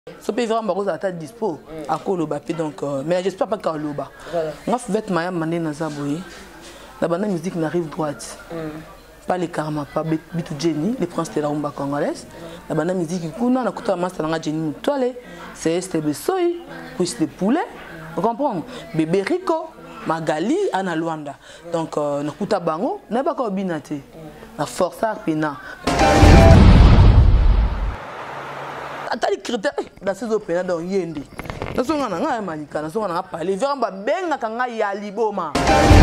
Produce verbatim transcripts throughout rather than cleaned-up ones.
Ce pays vraiment beaucoup à ta dispo à Koloba donc mais j'espère pas qu'à Koloba. Moi fait Maya Mané na Zaboye. La bande musique n'arrive droite. Pas les karma, pas Bitu Jenny, les princes de la rumba congolaise. La bande musique kuna na kuta master na Jenny Mutwale, c'est S T B Soy, puis de poulet. Vous comprenez? Bébé Rico, Magali, Anna Luanda. Donc na kuta bango, na ba ko binate. La force à pena. Atali critère dans ces opéras dans Yende. Dans son ngana ngaya manika, dans son ngana parler. Veramba benga kanga ya liboma.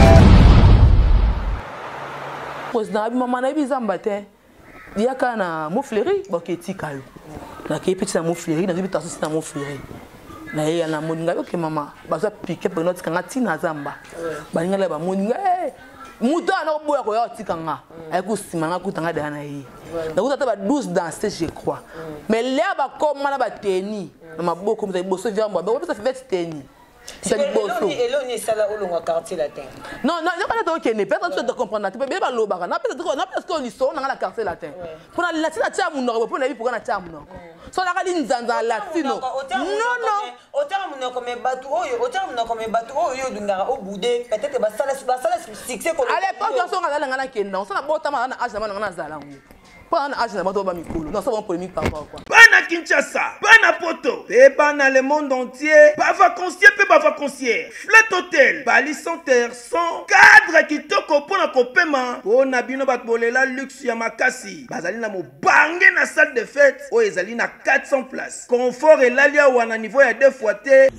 Président abi mama na biza mbate. Yaka na mofleri boketi kayo. Na ke petit na mofleri, na bi taso na mofleri. Na ye na moninga yo ke mama, baza piquer pour notre kanga tina zamba. Baninga la ba moninga eh. Muto ana boya ko ya tikanga. Ay ko simanga ko tanga dana yi. Na ko tata douze danser je crois. Mais là ba comme na ba teni. Na maboko mza boso via mwa. Ba ça fait teni. C'est du boso. Et là on est sala olonga quartier latin. Non non, il pas donc ne personne ne comprendre. Tu peux bien ba lobaka. Na peut-être na parce qu'on y sont dans la quartier latin. Pour la latin na tia munoko pour na bi pour na tia munoko. So la kali nzanza latino. Non non. Autant munoko me batu oyo, autant munoko me batu oyo dungara au boudé. Peut-être ba sala ba sala succès ko. À l'époque on sont ngala ngala kenda. On ça na botama na âge na na zala. Pas un âge na bato ba mikolo. Non ça va polémique par rapport quoi. Bana Kinshasa, bana poto, et bana le monde entier, pas vacancier, peu pas vacancier. Flat Hotel, Bali Center, sans cadre qui toko pour na kopema, pour na bino bat bolela luxe ya makasi. Bazali na mo bangé na salle de fête, o ezali na quatre cents places. Confort et l'alia ou na niveau ya deux fois té.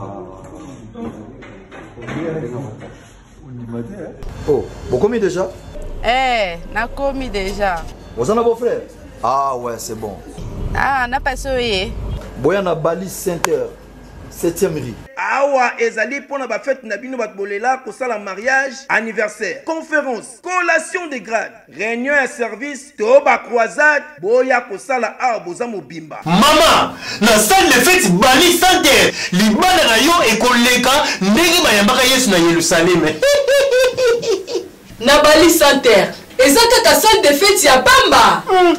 Oh, vous commis déjà? Eh, n'a commis déjà. Vous en avez vos frères? Ah ouais, c'est bon. Ah, n'a pas soyé. Boyana Bali Center, septième rue. Awa ezali pour na ba fête na bino bat bolela ko sala mariage, anniversaire, conférence, collation de grade, réunion et service, to ba croisade, boya ko sala a boza mobimba. Maman, na salle de fête Bali Center, libana na yo e koleka ndenge bayambaka Yesu na Yerusalem. Na Bali Center, ezaka ka salle de fête ya Bamba. Mm.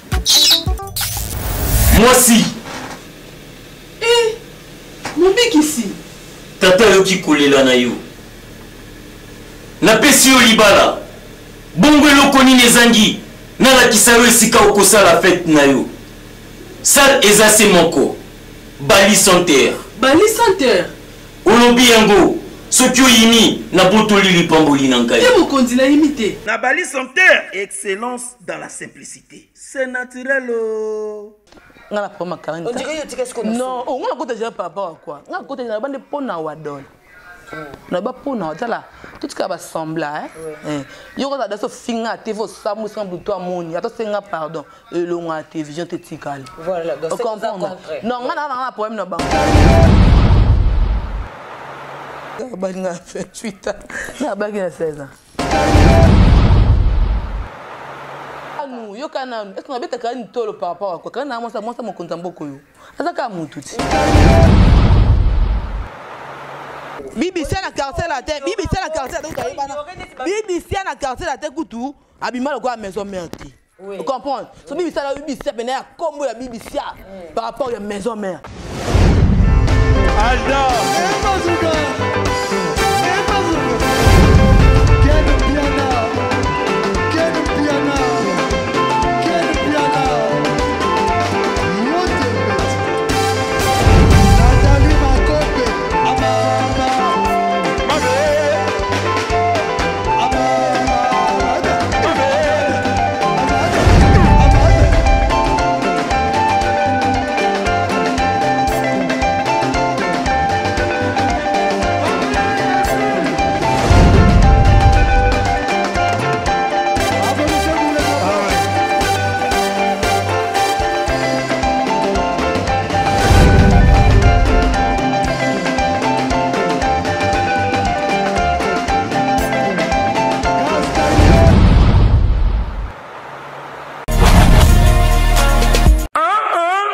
Moi si. Eh, mon bic ici. Tata yo ki kolela na yo. Na pesi yo libala. Bongo eloko nini ezangi. Na la kisaro esika okosala fête na yo. Sal ezase moko. Bali Center. Bali Center. Olobi yango. Soki oyini na botoli lipamboli na ngai. Et mon continent imité. Na Bali Center, excellence dans la simplicité. C'est naturel. Ngala pour ma carine. On dirait que qu'est-ce qu'on non, on a côté déjà par rapport à quoi? On a côté déjà bande pona wadol. Na ba pona tala tout ce qui va sembler hein. Yo ko da so finga te fo samu semble toi moni. Ato senga pardon. E lo nga te vision te tikal. Voilà, donc c'est ça. Non, ngana na problème na ba. Bali nga vingt-huit ans. Na bali nga seize ans. Anu, yo kana, est-ce qu'on a bête quand tolo par rapport à quoi? Quand moi ça moi ça mon compte mboko yo. Azaka mutu ti. Bibi c'est la quartier la tête, Bibi c'est la quartier la tête bana. Bibi c'est la quartier la tête kutu, abima le quoi maison mère ti. Vous comprenez? So Bibi c'est la Bibi c'est bena ya combo ya Bibi c'est par rapport à maison mère. Alda.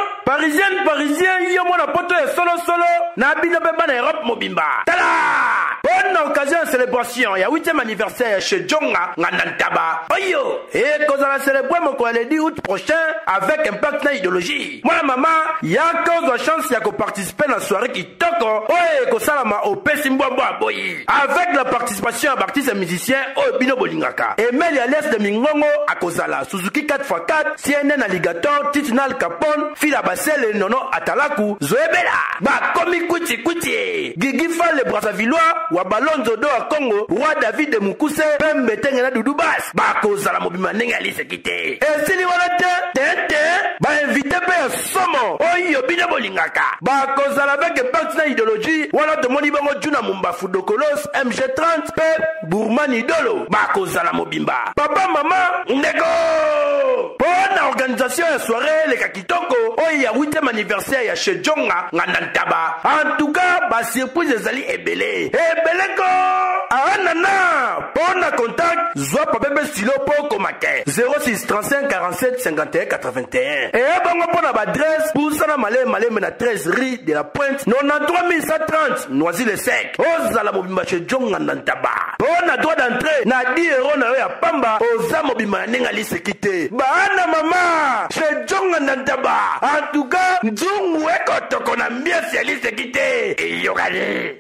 Parisien, Parisien, il y a mon pote solo solo. Na bino beba na Europe mobimba. Tada! Bonne occasion de célébration. Il y a huitième anniversaire chez Djonga, Nantaba. Oyo. Et qu'on a célébré mon le dix août prochain avec Impact na idéologie. Moi, maman, il y a cause de chance, il y a qu'on participe à la soirée qui toque. Oye, qu'on salama au Pessimboabo à Boyi. Avec la participation d'artistes et musiciens au Bino Bolingaka. Emel Yales de Mingongo à Kozala. Suzuki quatre par quatre, C N N Alligator, Titinal Capone, Fila Bassel et Nono Atalaku, Zoebela. Ba Komi Kuti Kuti. Gigi Fall le Brassavillois, Wabalon Zodo à Congo, Roi David de Mukuse, Pembe Tengena Doudoubass. Ba Kozala Mobima Nengali se quitte. Et si les voilà Tente, ba invité Père Somo, Oyo Bino Bolingaka. Ba Kozala avec Impact idéologie, Wala de Monibongo Juna Mumba Fudokolos, M G trente, Pep, Bourman Idolo, Ba Kozala Mobimba. Papa, maman, Ndego! Bonne organisation et soirée, les Kakitoko, Oya huitième anniversaire, ya chez Djonga, Nantaba. En tout cas, ba surprise des alliés Ebele. Ebeleko! Ah, nana! Bonne contact, Zoa Papebe Silo Poko Make. zéro six trente-cinq quarante-sept cinquante et un quatre-vingt-un. Et bon, pour la adresse, pour ça, Malé, Malé, Mena treize rue de la Pointe, quatre-vingt-treize mille cent trente, Noisy-le-Sec. Ozala Mobimba chez Djonga Nantaba. On a droit d'entrer, na dix euros na ya Pamba, Oza Mobimba Nengali se quitter. Bana maman, chez Djonga Nantaba. En tout cas, Djongu Eko Tokona bien si elle se quitter. Et Yogane.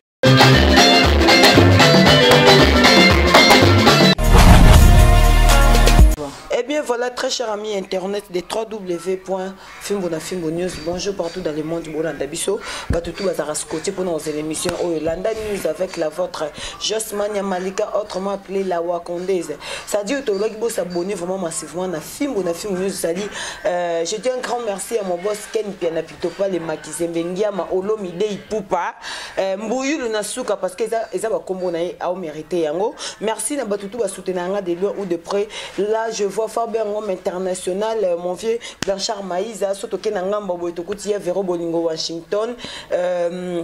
Eh bien voilà, très chers amis internet des w w w point fimbona fimbo news. Bonjour partout dans le monde du Bolanda Bisso. Batutu Bazaraskoté pour nos émissions Oyolanda News avec la vôtre Josmania Malika, autrement appelée la Wakondese. Ça dit que vous s'abonner vraiment massivement à Fimbona Fimbo News. Ça dit, euh, je dis un grand merci à mon boss Ken Piana Pitopa, les Makizé Bengia, ma Olo Midei Poupa, Mbouyu Lunasuka parce qu'ils ont combo à mérité yango. Merci à Batutu à soutenir de loin ou de près. Là, je vois Fabien Homme international, mon vieux Blanchard Maïza, Sotoke Nangamba, Boitokoutia, Vero Bolingo, Washington. Euh,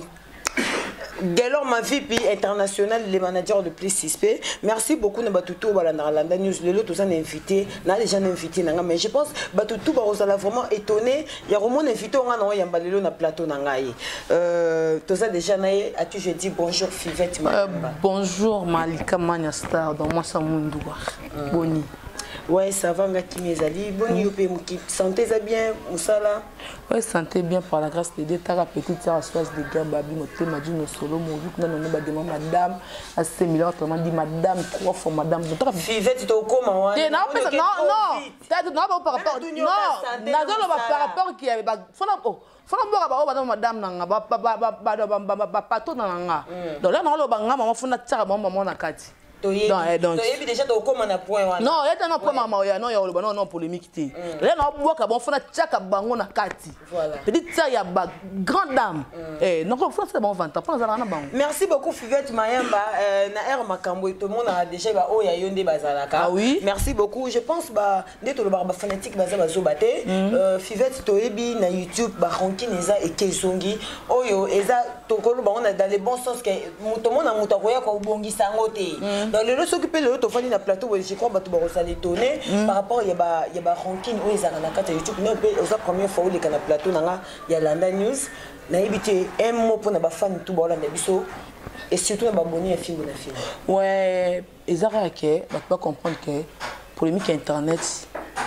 Galor ma V P international, les managers de Plus six P. Merci beaucoup de Batutu Balandarlanda News. Le lot, tous en invité, n'a déjà invité, mais je pense Batutu Barosala vraiment étonné. Il y a vraiment invité, on a un balelo na plateau nangaye. Euh, tout ça déjà naïe. As-tu je dis bonjour Fivette? euh, Bonjour Malika Mania Star dans moi ça Mundoua. Boni. Ouais, ça va, Ngaki Mezali. Bonne yopé, Mouki. Santé, ça bien, Moussala? Ouais, santé bien par la grâce de Dieu. Tara petite sœur, soise de gars, babi, notre m'a dit nos solo, mon vu que nous n'avons pas demandé madame, à ces millions, on m'a dit madame, trois fois madame. Vivette, tu es au coma, ouais. Non, non, non, non, par rapport, non, non, par rapport qui avait, faut la, oh. Faut la madame nanga, ba, ba, ba, ba, ba, ba, ba, ba, pato nanga. Donc là, non, le banga, maman, faut la tira, maman, maman, nakati. Donc, il déjà au comment on point. Non, il y a un point maman, non, il y a non non polémique. Là, on voit que bon, faut la tchaka bango na kati. Voilà. Petite ça, il y a grande dame. Eh, donc faut c'est bon vente. Pas ça na bango. Merci beaucoup Fivette Mayamba. Na air makambo tout le monde a déjà ba o ya yonde bazalaka. Ah oui. Merci beaucoup. Je pense ba neto le barba fanatique baza bazo baté. Fivette toyebi na YouTube ba ranking eza et kezongi. Oyo eza tokolo ba on a dans les bons sens que tout le monde a muta koya ko bongisa ngote. Dans le lot s'occuper le lot au fond na plateau je crois ba to ba étonné par rapport il y a ba il y a ba ranking o eza na kata YouTube non aux première fois où les kana plateau nanga il y a Landa News na éviter un mot pour na ba fan tout Bolanda Bisso et surtout na ba abonné à film na film. Ouais, ezara ke ba pas comprendre que polémique internet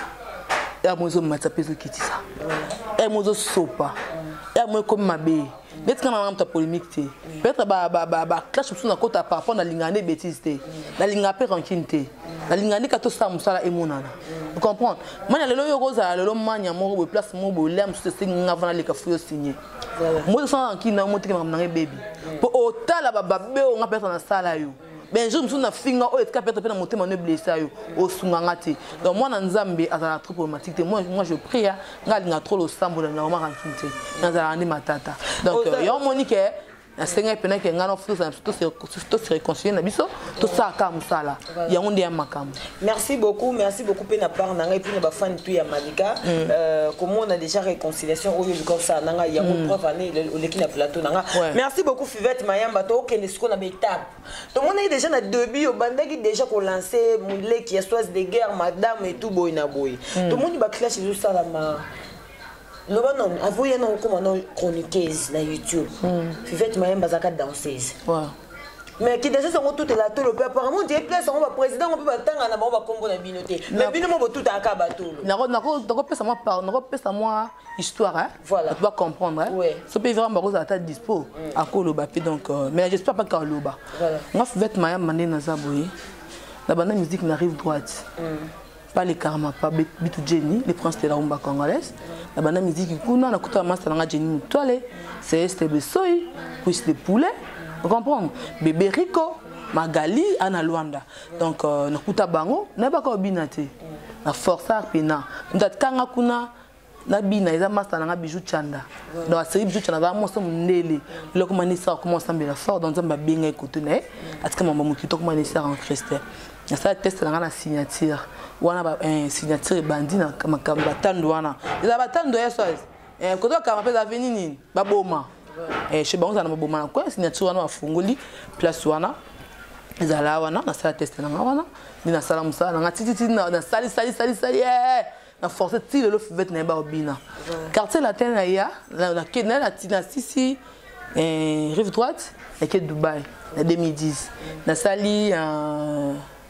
ya mozo matapezo kiti ça. Ya mozo sopa. Ya mo comme mabe. Peut-être que maman ta polémique té. Peut-être ba ba ba ba clash sur na kota par rapport na lingane bêtise té. Na lingape rancune té. Na lingane ka to sa musala e monana. Vous comprenez? Manya lelo yo roza lelo manya mo bo place mo bo lem sur ce ngava na le ka fuyo signé. Voilà. Moi sans rancune na mo té ka na baby. Po otala ba ba be o nga peut-être na sala yo. Ben je me suis na finga o etka peut-être na monter mon blessé yo o sunganga té. Donc moi na nzambe azala trop problématique. Moi moi je prie nga linga trop lo sambo na ma rancune té. Na za andi matata. Donc yo monique na senga pena ke ngana futo ça tout tout se réconcilier na biso tout ça ka musala ya onde ya makam. Merci beaucoup, merci beaucoup pena par nanga et puis na ba fan tu ya Malika euh comment on a déjà réconciliation au lieu comme ça nanga ya mon prof année le qui na plateau nanga. Merci beaucoup Fivette Mayamba to ke ne siko na étape. Tout le monde est déjà na début au bandaki déjà ko lancer moulé qui a soise de guerre madame et tout boy na boy. Tout le monde ba clash sur ça la ma le bon non, avouez non comme non chroniqueuse na YouTube. Fivette Mayamba zaka danseuse. Ouais. mais qui déjà sont tout là tout le peu apparemment des places on va président on peut pas tanga na ba kombo na binoté mais bino mo tout à kabato nako nako nako pesa moi par nako pesa moi histoire hein voilà tu vas comprendre hein ce pays vraiment beaucoup à ta dispo à koloba puis donc mais j'espère pas koloba voilà moi fête maya mané na zaboyi la bande musique n'arrive droite pas les karma pas bitu Jenny les princes de la rumba congolaise la bande musique kuna na kuta master na Jenny toile c'est este besoy puis les poulets vous comprenez bébé Rico Magali ana Luanda donc na kuta bango na ba ko binate na força pina ndat kanga kuna na bina eza master na bijou chanda dans la série bijou chanda vraiment ça mundele le comment ça commence à me la fort dans un babinga écouter né est-ce que maman mukito comment ça en Christ na ça test na na signature wana ba signature bandi na makamba tando wana eza batando ya soise eh koto kama pesa veni nini baboma eh chez bango na baboma na quoi signature wana afungoli place wana ezala wana na ça test na wana ni na sala musa na titi na sali sali sali sali na force ti le vet na ba obina quartier latin na ya la kenel la tina sisi eh rive droite et que Dubaï en deux mille dix na sali euh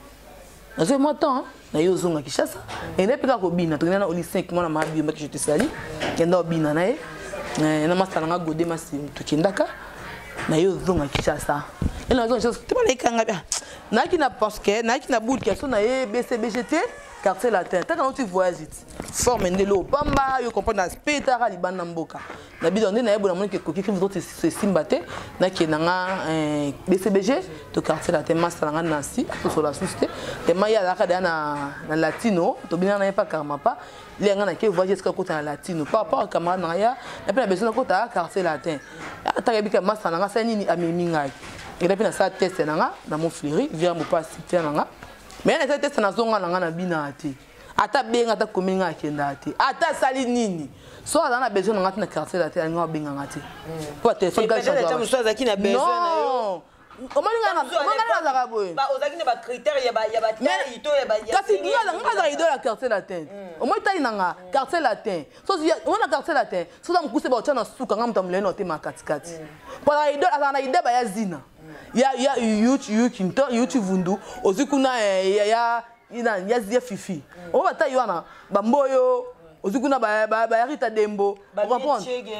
na ce matin na yo zonga Kinshasa et ne peka ko bina to na oli cinq mois na ma bio maki je te sali kenda obina na e na masala nga gode masi to kindaka na yo zonga Kinshasa et na zonga Kinshasa te maleka nga na ki na pense que na ki na bout que so na e B C B G T quartier latin tant quand tu voyages forme ndelo pamba yo comprendre aspect tara libana mboka na bidon na yebo na moni ke koki krim d'autres se simbate na ke nanga B C B G to quartier latin master nga Nancy to sur la société te maya la ka na na latino to bina na pas karma pas les nga na ke voyager ska kota na latino par rapport à camarade na ya na pe na besoin kota quartier latin ata bika master nga sa nini ameminga et puis na sa test nga na mon fleury vient mo pas citer nga mais na test na zonga nga na bina ati ata benga ata kominga akenda ati ata sali nini so ala na besoin nga na quartier la tête nga benga ngati po téléphone ka changer non so azaki na besoin na yo omani nga nga na za boy ba ozaki na ba critère ya ba ya ba taille to ya ba ya kasi nga nga za idole la quartier la tête omani taille nga quartier la tête so on na quartier la tête so za mkuse ba otana suka nga mtamule no te makatikati po la idole ala na idole ba ya zina ya ya YouTube YouTube vundu ozikuna ya ya ina yazia fifi on va ta yona bamboyo ozikuna ba ba rita dembo on comprend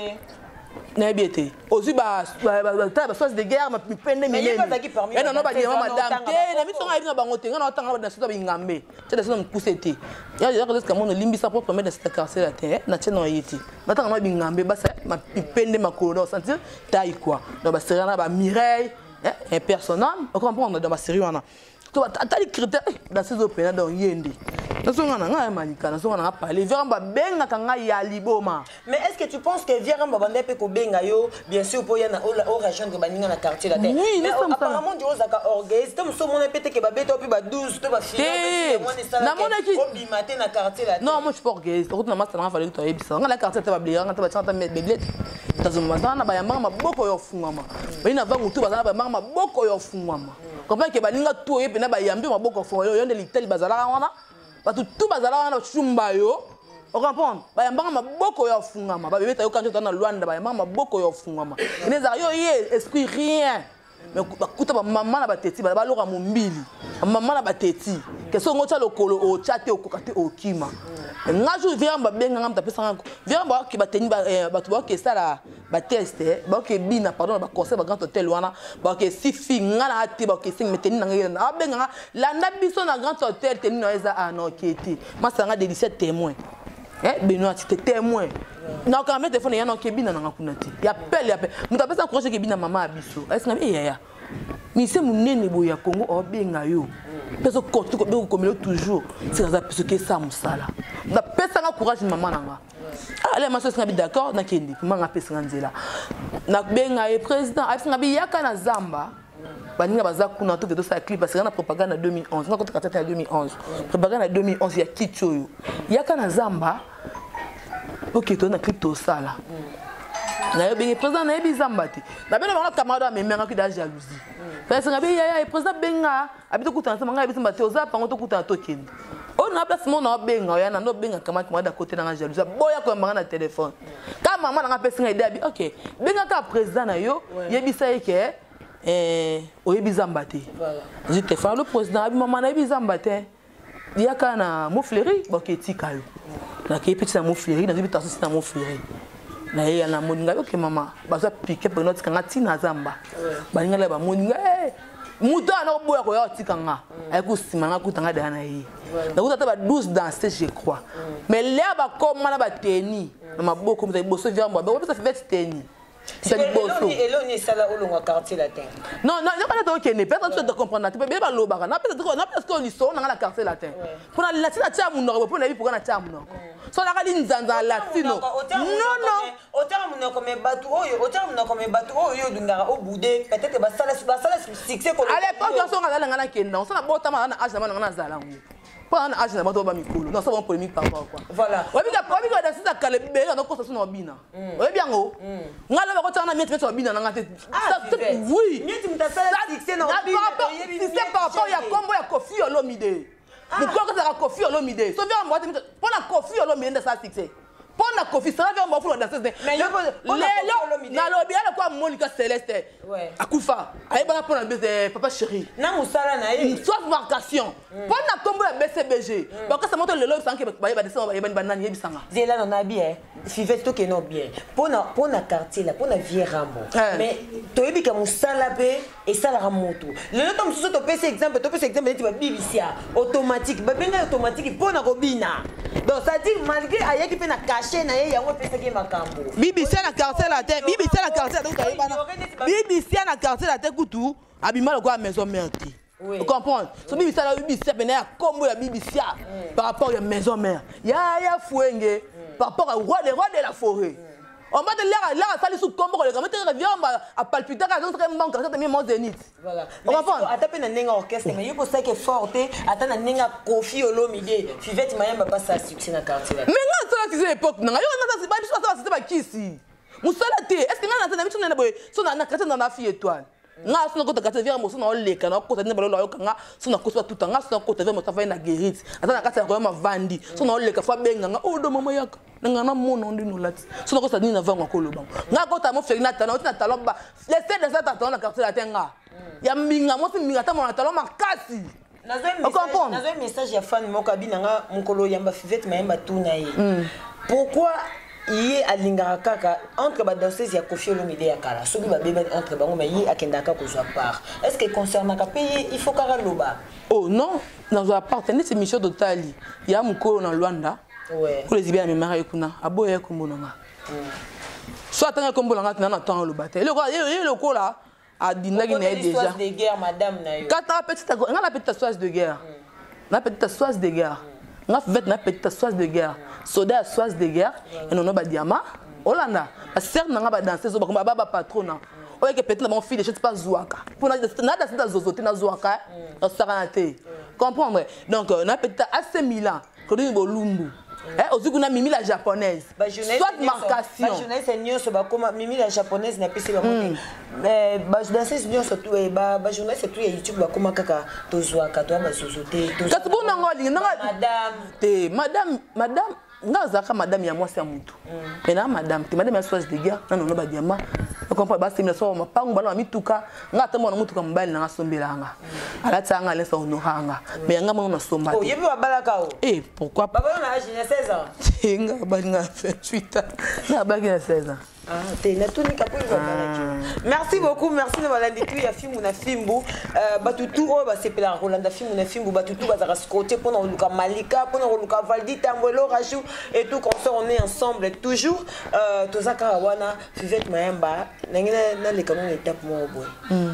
na biete ozi ba ta ba source de guerre ma pende milene et non non ba dire madame te na miso nga ina bango te nga na tanga na sito ba ngambe te na mkusete ya ya ko kama no limbisa propre mais de cette quartier la terre na tena yiti na tanga na bingambe ba sa ma pende makolo sentir taille quoi donc ba serana ba Mireille un personnage on comprend dans ma série wana to ata les critères dans ces opéras dans yende na songa na nga malika na songa na parler veramba benga kanga ya liboma mais est-ce que tu penses que veramba bande pe ko benga yo bien sûr pour yana au rejoindre baninga na quartier la terre oui mais apparemment du ozaka orgueil c'est so mon pété que ba beto puis ba douze to ba fini na mona ki au bimaté na quartier la terre non moi je pas orgueil route na master na fallait to yebisa nga la quartier ta ba blier nga ta ba chanta mettre beglette tazuma sana ba yamba maboko yo fungama bina vangu tu bazana ba maboko yo fungama comprends que baninga to yepe na ba yambi maboko fo yo yonde liteli bazala wana batu tu bazala wana chumba yo on comprend ba yamba maboko yo fungama ba bebeta yo kanjo tana Luanda ba yamba maboko yo fungama ineza yo ye esprit rien mais bakuta ba mama na bateti ba loka mombili mama na bateti que so ngocha lokolo o chate o kokate o kima ngaju viamba benga ngam tapesa ngako viamba ki bateni ba batu ba ke sala ba test ba ke bina pardon ba conseil ba grand hôtel wana ba ke sifi ngala ati ba ke sing meteni na ngela na benga landa biso na grand hôtel teni na eza anoketi masanga de dix-sept témoins eh Benoît tu témoin na ka mettre téléphone yana ke bina na ngakunati ya appel ya appel mutapesa croche ke bina mama abiso est-ce que yaya mise munene boya Congo obenga yo peso kotu ko be ko komelo toujours c'est ça peso ke ça musala na pesa nga courage maman nanga allez ma soeur ngabi d'accord na kendi manga pesa nzela na benga e président a ngabi yaka na zamba baninga baza kuna to de sa clip parce que na propagande en deux mille onze na kota kata en deux mille onze propagande en deux mille onze ya kichoyo yaka na zamba OK to na clip to sala na yo benga président na yebi zamba te na bena bango camarade amemanga ki da jalousie parce que ngabi ya ya président benga abito kutana sama ngabi zamba te oza pango to kutana to kendi on a place mon na benga ya na no benga kama ki mwada côté na jalousie boya ko mbanga na téléphone ka mama na pesa nga idea bi OK benga ka président na yo yebisa yeke eh oyebi zamba te voilà j'étais fan le président abi maman na yebi zamba te yaka na mo fleury boketi kayo na ke petit na mo fleury na yebi taso na mo fleury na ye na moninga ok mama baza piquer pour notre kanga tina zamba baninga la ba moninga eh muto na boya ko ya tikanga ay ku simanga ku tanga dana yi na ku tata ba douze danser je crois mais là ba comme na ba teni na maboko mza boso via mba ba ça fait teni c'est boso et là on est ça là au long quartier latin non non non pas donc ne personne ne comprendre tu peux pas lo ba na peut-être na parce que l'histoire na la quartier latin pour la latina tia muno pour na bi pour na tia muno so la kali nzanza latino non non au terme muno comme bateau au terme muno comme bateau yo dungara au boudé peut-être ba sala ba sala succès ko à l'époque on songa la ngana kenda on sala bota ma na âge na ngana zala ngo pas na âge na bato ba mikolo non ça va polémique par rapport quoi voilà obi ka obi ka dans ça kale be na ko ça no bina obi yango ngala ba ko tana miet miet bina na ngate oui miet mta sala succès na bina c'est par rapport ya combo ya Kofi Olomide mu ko ka Kofi Olomide so vient moi pour la Kofi Olomide ça succès pour la Kofi ça vient moi pour la danseuse mais le na lobi ala kwa Monica Celeste akufa ayi bana pour la baiser papa chéri na musala na ye soit marcation pour la combo ya B C B G ba ka ça monte le lobi sans que ba ba descendre ba ba nani yebisanga zela non na bien Fivette to ke non bien pour na pour na quartier là pour na vieux rambo mais to yebi ka musala pe et ça la ramoto le temps sous to pèse exemple to pèse exemple tu va B B C automatique ba benga automatique pour na robina donc ça dit malgré aye qui peut na cacher na ye yango pèse ke makambo B B C na quartier la tête B B C na quartier donc aye bana B B C na quartier la tête kutu abima le quoi maison mère ti vous comprenez so B B C la B B C ben ya combo ya B B C par rapport à maison mère ya ya fuenge par rapport au roi des rois de la forêt on va te l'air là ça les sous combo les gars revient à palpiter quand on serait manque ça même mon zénith voilà on va pas ataper na nenga orchestre mais il faut ça que forte ata na nenga Kofi Olomide Fivette mayamba pas ça succès na quartier mais non ça c'est l'époque non yo na ça pas ça c'est pas qui ici musala te est-ce que na na mitu na boy so na na quartier na fille étoile nga sona kota kata via mo sona oleka na kota ne balolo yo kanga sona kosa tout nga sona kota via mo tafai na guérite ata na kata ko ma vandi sona oleka fa benga nga o do mama yaka nga na mono ndino lati sona kosa ni na vanga ko loba nga kota mo fekina tana tina talomba laissez de ça tata na quartier la tenga ya minga mo si minga ta mo na talomba kasi nazo message ya fan mo kabina nga mukolo yamba Fivette mayamba tuna ye pourquoi il a lingara entre ba danseuse ya Kofi Olomide ya kala soki ba beba entre bango mais yi akendaka ko zo part est-ce que concernant ka pays il faut kara loba oh non dans un partenaire c'est Michel Dotali ya mukolo na Luanda ouais pour les ibia memara ekuna aboya kombonanga soit tanga kombonanga tana temps loba te le ko le ko là a dinagi na déjà de guerre madame na yo quand la petite nga la petite soise de guerre la petite soise de guerre nga fait na petite soise de guerre soda soise de guerre et non ba diamant Hollanda certes nga ba danser zo ba ba patrona oye que peut-être mon fille je sais pas zouaka pour na na danser zozote na zouaka na saranate comprendre donc na petite A C Milan Kodini Bolumbu eh ozuku na mimi la japonaise soit marcation ba jeunesse nyonso ba koma mimi la japonaise na pesi ba monte mais ba danseuse nyonso tout e ba ba jeunesse tout ya YouTube ba koma kaka tozwaka to ba zozote to kasi bona ngoli nga madame te madame madame nga zaka madame ya mwasi ya mutu mais na madame te madame ya soise de guerre na non ba diamant on comprend ba simila so mapangu bana mituka nga te mona mutuka mbali na sombelanga ala tsanga le sa honoranga mais nga mona somba oh yebi wa balaka o eh pourquoi pas baba na âge de seize ans nga ba nga vingt-huit ans na ba nga seize ans ah te na tuni kapo ba balaki merci beaucoup merci na balandi tu ya fimu na fimbu euh batutu o ba sepela Rolanda fimu na fimbu batutu ba za scotcher pour na luka malika pour na luka valdi tambolo rajou et tout comme ça on est ensemble toujours euh tozaka wana Fivette mayamba nangina na le canon étape mo boy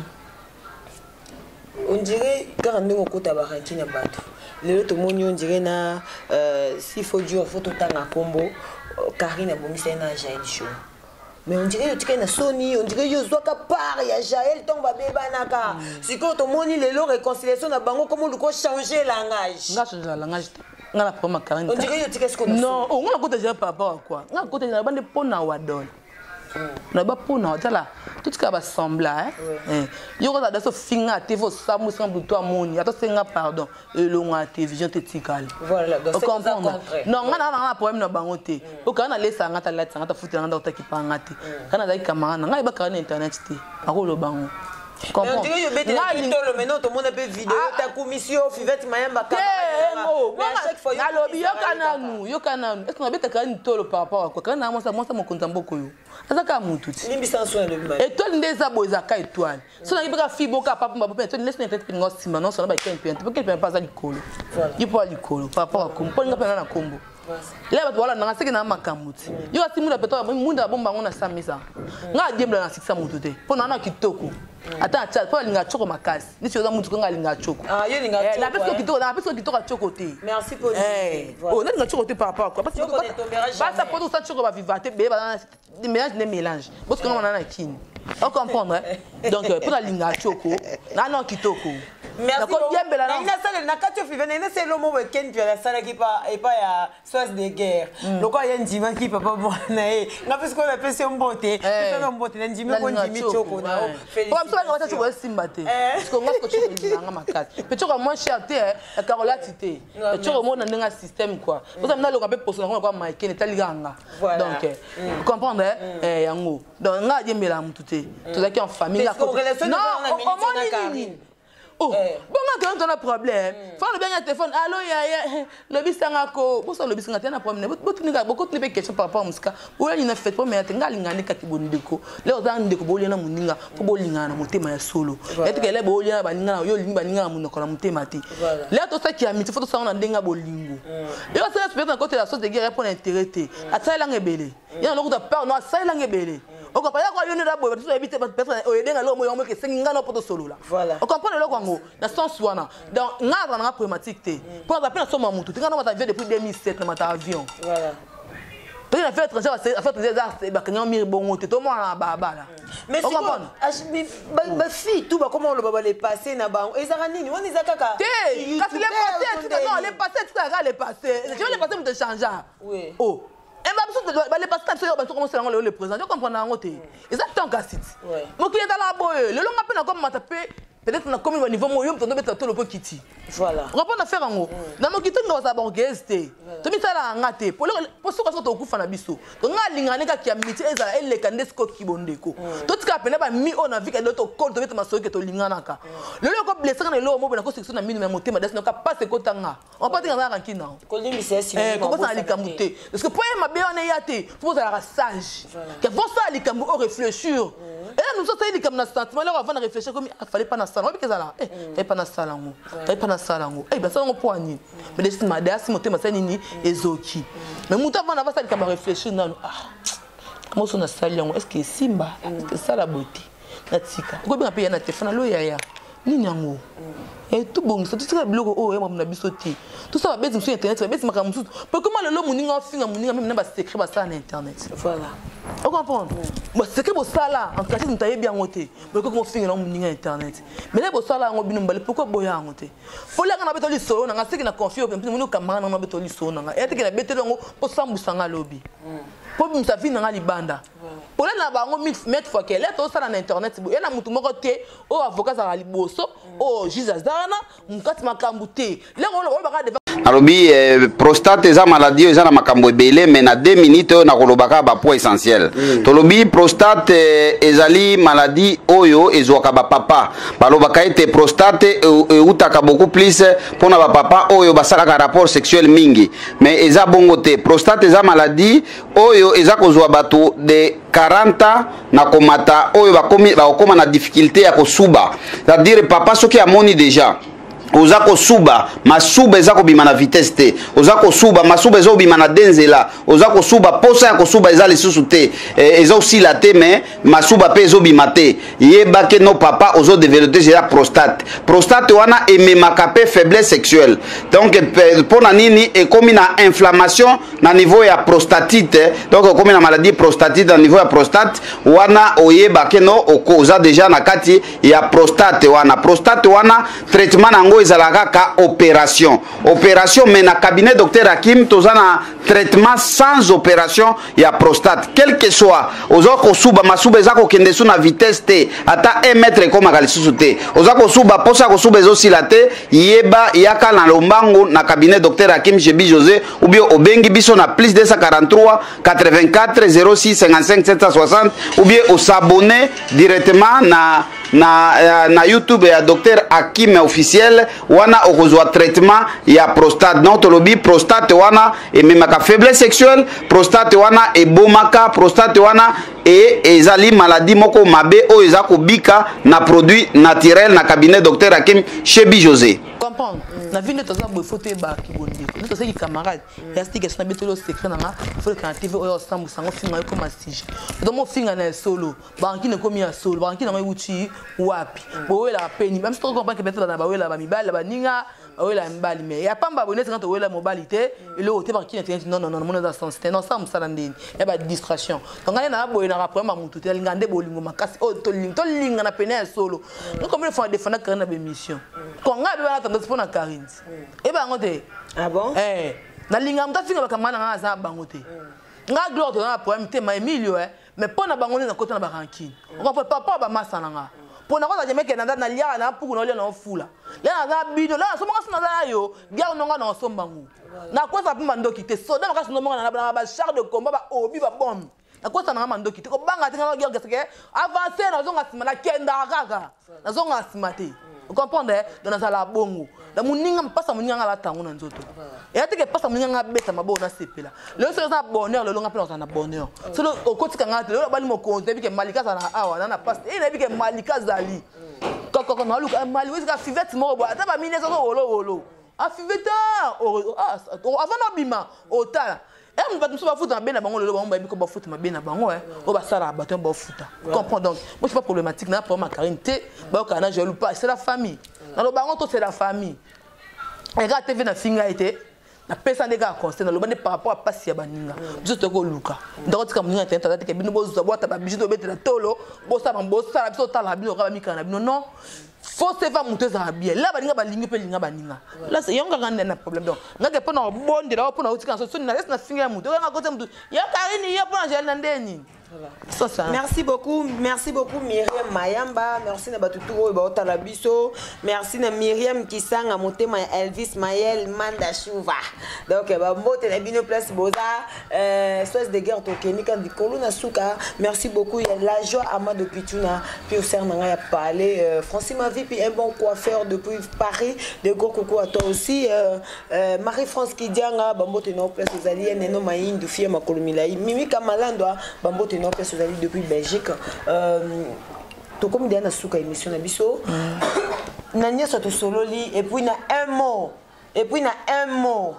on dirait quarante ngo kota ba rankina batu le to moni on dirait na euh s'il faut dire faut tout tanga combo Karine bomisa na Jaël show mais on dirait que na Sony on dirait yo zoka part ya Jaël tomba beba naka siko to moni le lo réconciliation na bango comme on ko changer langage nga changer langage nga la poma Karine on dirait yo tika ce qu'on non on nga kota déjà par rapport à quoi nga kota na bande pona wadol na ba pona tala tout ce qui va sembler hein yo ko da so finga te fo samu semble toi moni ato senga pardon et lo nga télévision te tikali voilà donc c'est ça non nga na na problème na bango te o kana lesa nga ta lata nga ta futa nga ta ki panga te kana za kamanga nga ba kana internet te akolo bango comprends mais on dirait que le maintenant tout le monde a peu vidéo ta commission Fivette Mayamba mais à chaque fois il y a yoka nanu yoka nanu est-ce qu'on habite quand une tolo par rapport à quoi quand moi ça moi ça mon compte mboko yo azaka mutu ti limbi sans soin le mal et toi ndeza bozaka étoile so na ibaka fi boka papa papa toi laisse n'être que ngosi maintenant ça na ba ken pente parce que pas ça likolo il peut likolo par rapport à kombo pas ngapena na kombo là bato wala nanga seki na makamuti yo asi munda peto munda bomba ngona samisa nga diembla na sikisa mutu te pona na kitoko ata chat po linga choko makasi ni choza mutu ko nga linga choko ah yo linga choko la personne kitoko na personne kitoko choko te merci pour eh oh na linga choko te par rapport à quoi parce que ba ça poto ça choko ba vivate be ba des mélanges des mélanges parce que on a kini on comprendre donc pour la linga choko na non kitoko merci beaucoup. Na salle na katio fivene na c'est le mot weekend puis la salle qui pas et pas ya source de guerre. Le quoi y a ndima qui papa bon na e. Na parce qu'on appelle c'est mbote. C'est un mbote na ndima ko ndimi choko na. Pour ça on va choko simbate. Parce qu'on va choko na makasi. Pe choko moins cher te la carola tité. Pe choko mo na ndenga système quoi. Pour ça na lo ka pe poso na ko maike ne taliranga. Donc vous comprenez eh yango. Donc nga diembela mutu te. To zaki en famille la. Non, au moins oh, bon, quand on a un problème, faut le bien un téléphone. Allô, ya le bisanga ko, bon ça le bisanga t'as un problème. Beaucoup de beaucoup de questions par rapport à muska. Ou là il ne fait pas mais t'enga lingane kaki bondeko. Là on a ndeko boli na muninga, pour boli na mutema ya solo. Et que là boli na baninga yo linga baninga munoko na mutema ti. Là tout ça qui a mis photo ça on a ndenga bolingo. Et on s'est peut-être côté la sauce de guerre pour intérêt. Ata la ngebele. Il y a un autre peur non ça la ngebele. On comprend quoi yo ne da boy, tu sais éviter personne o edenga lo mo yo mo ke senga no poto solo là. On comprend le lo dans le sens où on a donc on a une problématique pour la peine somme mutu tu as avion depuis deux mille sept na mata avion voilà peut-être affaire étrangère affaire étrangère ba kanyo miri bongo te to mo na baba là mais c'est ba fille tout ba comment le baba les passer na ba ezaka nini on ezaka ka quand il est passé tout non les passé tout ça les passé je vais les passer me te changer oui oh et bah bah les passer ça ba comment c'est le président je comprends na ngote exactement cassite mon client là boy le long appel comme mataper peut-être na comme niveau moyo mtondo beta to le po kiti voilà on va pas faire en haut na mo kiti ngo za borgeste to mi sala ngate pour pour so ko to kufa na biso to nga lingane ka kia miti ezala ele kandesko kibondeko to tika pena ba mi ona vika to call to beta masoke to lingana ka le le ko blesser na lo mo na ko section na minu na motema das na ka passe ko tanga on pas tinga na kina ko limi c'est si eh ko ça likamute parce que pour ma be on yate faut ça la sage que faut ça likamu au réfléchir et là nous sommes les comme na sentiment là avant de réfléchir comme il fallait pas na ça parce que ça eh et pas na ça là ngo et pas na ça là ngo eh ben ça on point ni mais des ma das motema ça nini ezoki mais muta avant d'avoir ça comme réfléchir non ah comment ça na ça là est-ce que simba est-ce que ça la beauté na tika ko bien payer na téléphone lo yaya nini yango et tout bon ça tout ça bloco oh et moi na bisoti tout ça va bête sur internet va bête maka mususu parce que moi le lo muninga finga muninga même na ba secret ba ça na internet voilà on comprend moi c'est que bo ça là en caché nous tailler bien ngoté mais comment finga na muninga internet mais là bo ça là ngo binu mbale pourquoi boya ngoté faut là na betoli solo na ngasi na confie que munu kamana na betoli solo na et que na beteli ngo po sambusanga lobby pour msa vie na libanda pour là na bango mettre fois que là tout ça na internet il y a mutu moko té o avocat za liboso o jizazana mukati makambu té là on va de alobi prostate eza maladie eza na makambo ebele mais na deux minutes oyo nakolobaka ba point essentiel tolobi prostate ezali maladie oyo ezwaka ba papa balobaka ete prostate eutaka beaucoup plus pona ba papa oyo basalaka rapport sexuel mingi mais eza bongo te prostate eza maladie oyo eza kozwa bato de quarante na komata oyo bakomi bakoma na difficulté ya kosuba c'est-à-dire papa soki amoni déjà oza kosuba masuba eza kobima na vitesse te oza kosuba masuba eza kobima na denzela oza kosuba posa ya kosuba eza lisusu te eza osila te mais masuba pe ezobima te yeba ke no papa ozo développer déjà prostate prostate wana ememaka pe faiblesse sexuelle donc pona nini ekomi na inflammation na niveau ya prostatite donc ekomi na maladie prostatite na niveau ya prostate wana oyeba ke no oza déjà na kati ya prostate wana prostate wana traitement nango ezalaka ka opération opération mais na cabinet docteur Hakim tozana traitement sans opération ya prostate quel que soit ozo ko suba masuba ezako kende su na vitesse te ata un mètre comme akalisusu te ozo ko suba posa ko suba ezo silate yeba yaka na lombango na cabinet docteur Hakim Jebi José ou bien obengi biso na plus deux cent quarante-trois quatre-vingt-quatre zéro six cinquante-cinq sept cent soixante ou bien au s'abonner directement na na na YouTube ya docteur Hakim officiel wana okozwa traitement ya prostate non tolobi prostate wana ememaka faiblesse sexuelle prostate wana ebomaka prostate wana et ezali maladie moko mabe o eza kobika na produit naturel na cabinet docteur Hakim chez Bi José. Comprendre. Na vie de temps en faut te ba ki bonde. Nous tous ces camarades, il y a stick sur betelo secret na ma, faut que active o ensemble sango finga comme astige. Donc mon finga na solo, banki ne komi ya solo, banki na uchi wapi. Bo la peni, même si tu comprends que peut-être na ba wela ba mibala ba ninga, wela mbali mais ya pamba bonnet quand wela mobilité et le hotel banki non non non mon dans sens c'était non ça musala ndeni. Ya ba distraction. Donc ngana na boye na problème mutu te ngande bolingo makasi o to ling to linga na pene ya solo. Donc comme il faut défendre quand na émission. Quand ngabe ba tendance pour na Karine. Et ben ngote. Ah bon? Eh, na linga mta finga bakamana nga za bangote. Nga gloire na problème te ma Emilio eh, mais pour na bangone na côté na barankine. On va papa ba masa nga. Pour na koza jemeke na na lia na pour na lia na fula. Là na bino, là so mo na yo, bia no nga na so mbangu. Na koza pima ndoki te so na kasi no mo na ba char de combat ba obi ba bombe. Na koza na mandoki te ko banga te na gyo geseke avancer na zonga sima na kenda kaka. Na zonga sima te. Vous comprenez? Dans la bongo. Dans mon ninga passe mon ninga la tango na nzoto. Et ate que passe mon ninga beta mabo na sepela. Le so na bonheur le longa pe na bonheur. So le okoti kanga le bali mo ko te bi ke malika sana awa na na passe. Et na bi ke malika zali. Koko koko na luka mali wezi ka fivete mo bo ata ba mine so wolo wolo. A fivete ah avant na bima otala. Et on va nous foutre bien à bango le bango ba ko foutre ma bien à bango hein on va ça la bateau ba foutre comprends donc moi c'est pas problématique na pour ma Karine té ba kana je loue pas c'est la famille dans le bango tout c'est la famille et ga T V na finga été na pesa ndeka conseil na lo bande par rapport à passi ya baninga juste ko luka donc comme ninga internet ke bino bozo bota ba bijito betela tolo bosa ba bosa la biso tala bino ka ba mikana bino non faut se faire monter ça bien là baninga balingi pe linga baninga là c'est yonga ngande na problème donc ngake pe na bonde là pour na utika so na reste na finga muto nga côté muto ya Karine ya pour na gel ndeni. Ça, ça. Merci beaucoup, merci beaucoup Myriam Mayamba, merci na batutu oyo baotala biso, merci na Myriam Kisanga motema Elvis Mayel Mandashuva. Donc ba mbote na bino place boza euh sois de guerre tokeni quand dikolo na suka. Merci beaucoup il y a la joie Amadou Pituna puis au ser nanga ya parler euh, Francis Mavipi un bon coiffeur depuis Paris, de gros coucou à toi aussi euh, euh, Marie-France Kidianga ba mbote na place aux alliés neno maindu fie makolomilai Mimi Kamalandwa ba mbote non que c'est depuis Belgique euh to comme dia na suka émission na biso na nya soto sololi et puis na un mot et puis na un mot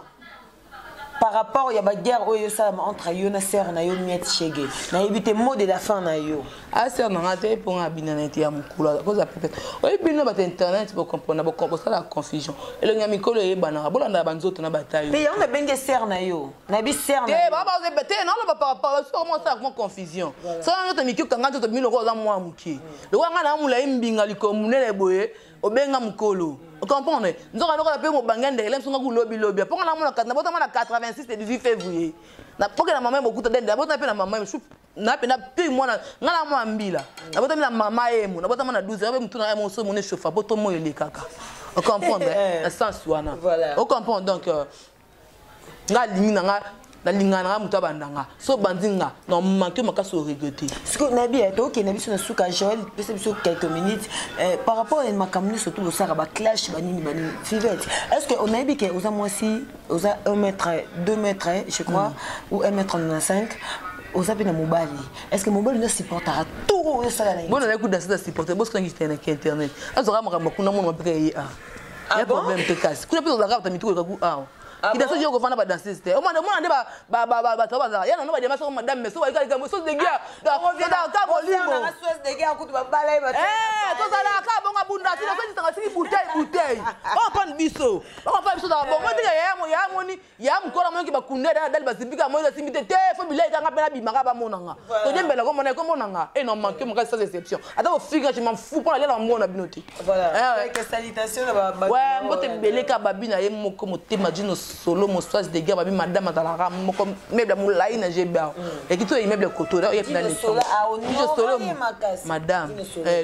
par rapport il y a ba guerre oyo ça entre yo na sœur na yo miet chege na éviter mot de la fin na yo a sœur na ngate pour abina na tia mukula cause a peut-être oyo bino ba internet pour comprendre pour comprendre la confusion et le nyamikolo e bana bolanda banzoto na bataille mais on a bengue sœur na yo na bi sœur na te ba ba ze bete non le par rapport comment ça comment confusion ça ngata mikio kanga to bino ko za mwa muki le wanga na mula imbinga likomunele boye obenga mukolo. Vous comprenez? Nous avons appelé mon bangende, les gens sont lobby lobby. Pour la na quatre-vingt-six et dix-huit février. Na pour que la maman beaucoup de dende, na bote na maman je na pe na pe moi na na moi mbila. Na bote na maman emu, na bote na douze, na bote na mon so mon chauffe, bote mo le kaka. Vous comprenez? Na sens wana. Vous comprenez donc nga lingi na la lingana muta bandanga so bandinga non manque makaso regretter ce que nabi eto ke nabi so suka Joël peut sur quelques minutes par rapport à makamni surtout au saraba clash banini banini fivette est-ce que on a dit que aux moi si aux un mètre deux mètres je crois ou un mètre cinq aux apena mobali est-ce que mobali ne supportera tout ça là bon on a écoute dans ça supporter parce que internet internet azora makamba kuna mon mapeke ya ya problème te casse kuna pesa za mitu ko ah il a dit qu'on va pas danser c'était au moins on ande ba ba ba ba ba ya no ba dema so madame mais so ba ka so de gars da da ka bolimo na so de gars kutu ba bala ba eh to sala ka bonga bunda si na so tanga si bouteille bouteille on prend biso on prend biso da bon on dit ya mo ya moni ya mkola mo ki ba kunde da dal ba sibika mo si mite te fo bilai ka ngapela bi maka ba monanga to jembela ko mona ko monanga et non manque mo ka sans exception ata au figure je m'en fous pour aller dans mon abinoti voilà avec salutation ba ba ouais mbote beleka babina ye moko motema dino solo mon soise de guerre babi madame dalara moko meuble moulaï na jeba et qui to immeuble koto da yep na ni solo madame eh donc on a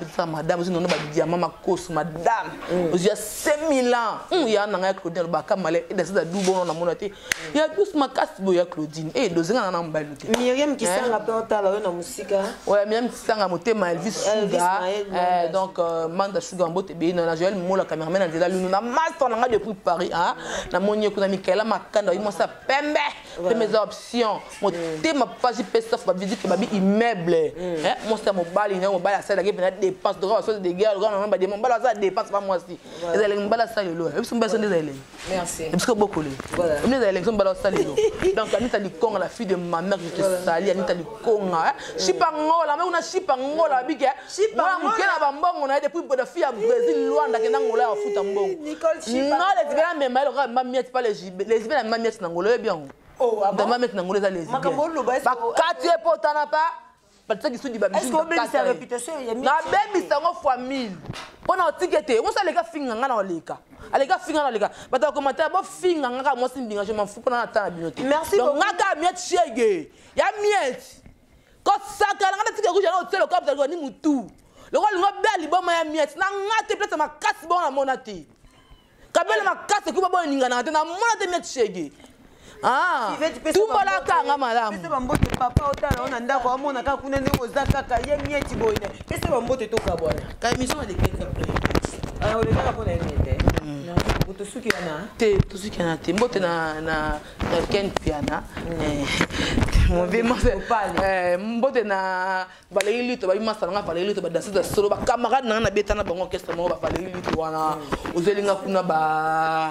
petite madame aussi non ba diamant ma cause madame il y a cinq mille ans il y a nanga Claudine ba kamale et dans du bon na monate il y a tous ma casse boya Claudine et dozenga na mbali Myriam qui sang rapport ta la na musika ouais Myriam qui sang motema Elvis Suga donc manda Suga mbote be na Joël Mola cameraman na dela lunu na master nanga depuis Paris hein na monye kuna Michaela Makanda il mo sa pembe de mes options motema page pesa fa visite babi immeuble hein mon c'est mon bali na mon bali ça la gave na dépense de grâce de guerre le grand ba de mon bali ça dépense pas moi aussi les élections bala ça lelo et puis son besoin des élections merci parce que beaucoup les les élections bala ça lelo donc Anita Likonga la fille de ma mère je te salue Anita Likonga chipa ngola mais on a chipa ngola bige chipa ngola ba mbongo na depuis de fille à Brésil Luanda ke na ngola ya futa mbongo Nicole chipa non les bien mais mal ma miette pas les les bien ma miette na ngola bien oh ah bon ma miette na ngola ça les bien ba quartier potana pas parce que sont dit ba est-ce que c'est sa réputation il y a na baby sango fois mille pona otikete on ça les gars finga ngana oleka les gars finga na les gars ba ta commentaire ba finga ngaka moi simbinga je m'en fous pona na ta binote merci beaucoup ngaka miette chege ya miette ko saka ngana tike rouge na hotel ko ba ni mutu le ko lingo be liboma ya miette na ngate peut-être ma casse bon na monate kabela ma casse ko ba bo ninga na na monate miette chege ah tout bala kanga malamu pesa bambote papa otala ona ndako amona kaka kuna ndeko zakaka ye mieti boyine pesa bambote toka bwana ka émission de quelqu'un ah on est là pour les miete non to suki na te to suki na te mbote na na na Ken Piana eh mon vie eh mbote na balayili to ba imasa nga balayili to ba danser de solo ba camarade na na betana bango orchestre mo ba balayili to wana ozelinga kuna ba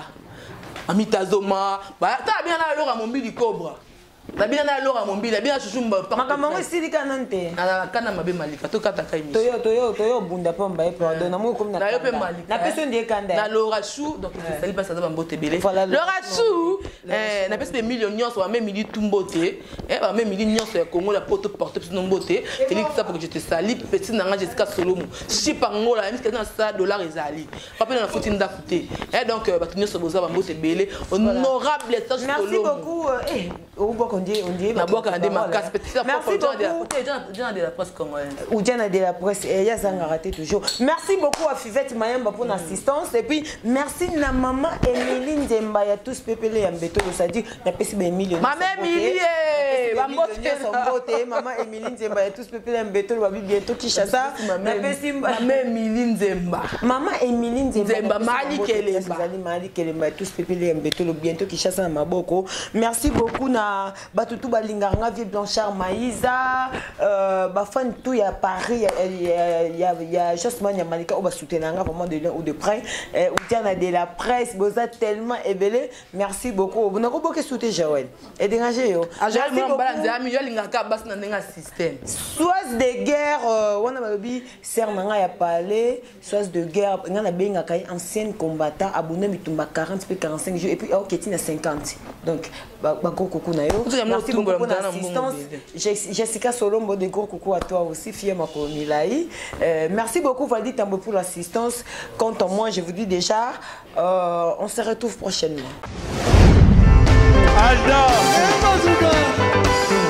Amitazoma, bah t'as bien là l'or à mon bili cobra. T'as bien là l'or à mon bili, t'as bien chouchou mba. Makamamo sili kanante. Na kana mabe malika to kata kai. Toyo toyo toyo bunda pomba e pardon na mo comme na. Na yo pe malika. Na personne de kanda. Na l'ora chou donc c'est sali pas ça va mbote belé. L'ora chou eh na pese de millions sur même mili tumbote. Eh ba même mili nyonso ya Congo la poto porter plus nombote. Félix ça pour que je te sali petit nanga Jessica Solomo. Chipa ngola même que dans ça dollar ezali. Papa na fouti nda fouté. Eh donc ba tunyo so boza ba mbote belé. Honorable Serge Solomo. Merci beaucoup eh on on dit on dit na boka ndé ma casse petit ça merci beaucoup déjà de la presse congolaise ou déjà de la presse et ya zanga raté toujours merci beaucoup à Fivette Mayamba pour l'assistance et puis merci na maman Emilie Nzemba ya tous pepele ya mbeto ça dit na pesi ba Emilie maman Emilie ba mbote son beauté maman Emilie Nzemba ya tous pepele ya mbeto ba bientôt Kinshasa na pesi maman Emilie Nzemba maman Emilie Nzemba mali kelemba zali mali kelemba tous pepele ya mbeto bientôt Kinshasa na maboko merci beaucoup na batutu balinganga vie Blanchard Maïza euh ba fan tout ya Paris il y a il y a justement ya Malika on va soutenir vraiment de loin ou de près ou tiens de la presse boza tellement ébélé merci beaucoup vous n'avez pas que soutenir Joël et déranger yo Joël mon balance ami yo lingaka bas na ndenga système sois de guerre on a babi ser nanga ya parler sois de guerre ngana benga kai ancien combattant abonné mitumba quarante puis quarante-cinq jours et puis ok tina cinquante donc ba koko kuna yo merci beaucoup pour l'assistance. Jessica Solombo, de gros coucou à toi aussi, fille Makomilaï. Euh, merci beaucoup Valdi Tambo pour l'assistance. Quant à moi, je vous dis déjà, euh, on se retrouve prochainement. Alda.